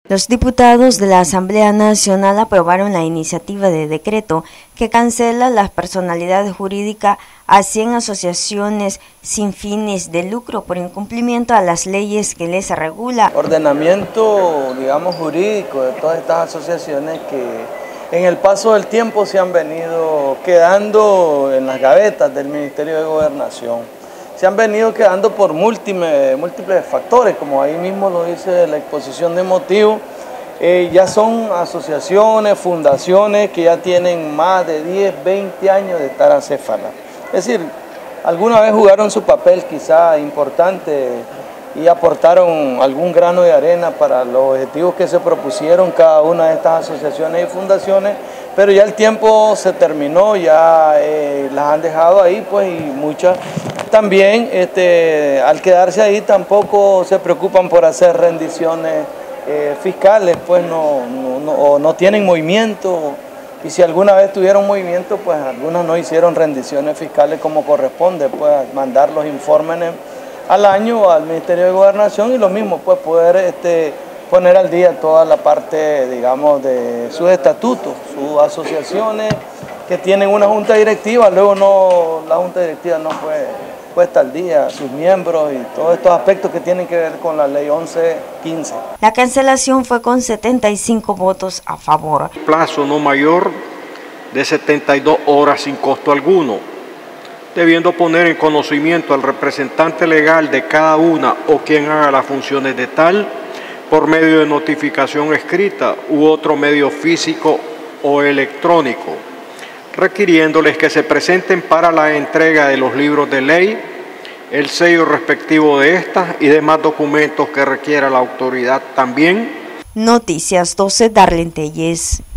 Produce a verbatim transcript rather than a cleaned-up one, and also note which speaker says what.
Speaker 1: Los diputados de la Asamblea Nacional aprobaron la iniciativa de decreto que cancela la personalidad jurídica a cien asociaciones sin fines de lucro por incumplimiento a las leyes que les regula.
Speaker 2: Ordenamiento, digamos, jurídico de todas estas asociaciones que en el paso del tiempo se han venido quedando en las gavetas del Ministerio de Gobernación. Se han venido quedando por múltiples, múltiples factores, como ahí mismo lo dice la exposición de motivos. Eh, ya son asociaciones, fundaciones que ya tienen más de diez, veinte años de estar acéfalas. Es decir, alguna vez jugaron su papel quizá importante y aportaron algún grano de arena para los objetivos que se propusieron cada una de estas asociaciones y fundaciones, pero ya el tiempo se terminó, ya eh, las han dejado ahí, pues, y muchas también este, al quedarse ahí tampoco se preocupan por hacer rendiciones eh, fiscales, pues no, no, no, o no tienen movimiento, y si alguna vez tuvieron movimiento, pues algunas no hicieron rendiciones fiscales como corresponde, pues mandar los informes al año al Ministerio de Gobernación y lo mismo, pues poder este, poner al día toda la parte, digamos, de sus estatutos, sus asociaciones que tienen una junta directiva, luego no, la junta directiva no fue puesta al día, sus miembros y todos estos aspectos que tienen que ver con la ley once quince.
Speaker 1: La cancelación fue con setenta y cinco votos a favor.
Speaker 3: Plazo no mayor de setenta y dos horas sin costo alguno, debiendo poner en conocimiento al representante legal de cada una o quien haga las funciones de tal, por medio de notificación escrita u otro medio físico o electrónico, requiriéndoles que se presenten para la entrega de los libros de ley, el sello respectivo de estas y demás documentos que requiera la autoridad también.
Speaker 1: Noticias doce, Darlene Telles.